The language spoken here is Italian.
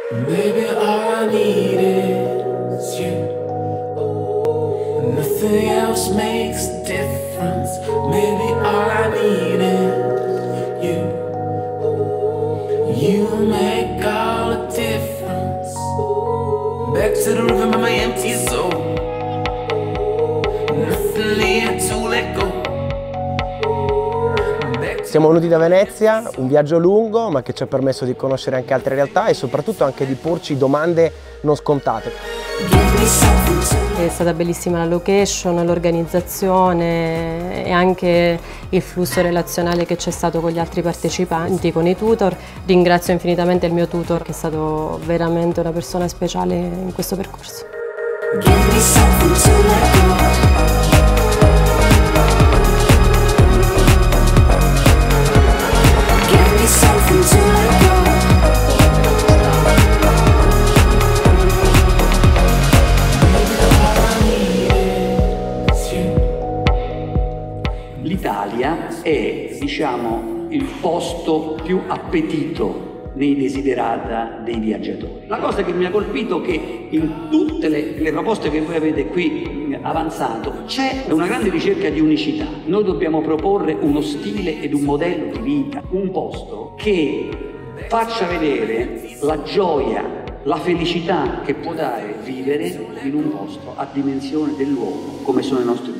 Maybe all I need is you. Nothing else makes a difference. Maybe all I need is you. You make all the difference. Back to the river by my empty soul. Nothing here to let go. Siamo venuti da Venezia, un viaggio lungo ma che ci ha permesso di conoscere anche altre realtà e soprattutto anche di porci domande non scontate. È stata bellissima la location, l'organizzazione e anche il flusso relazionale che c'è stato con gli altri partecipanti, con i tutor. Ringrazio infinitamente il mio tutor che è stato veramente una persona speciale in questo percorso. L'Italia è, diciamo, il posto più appetito nei desiderata dei viaggiatori. La cosa che mi ha colpito è che in tutte le proposte che voi avete qui avanzato c'è una grande ricerca di unicità. Noi dobbiamo proporre uno stile ed un modello di vita, un posto che faccia vedere la gioia, la felicità che può dare vivere in un posto a dimensione dell'uomo come sono i nostri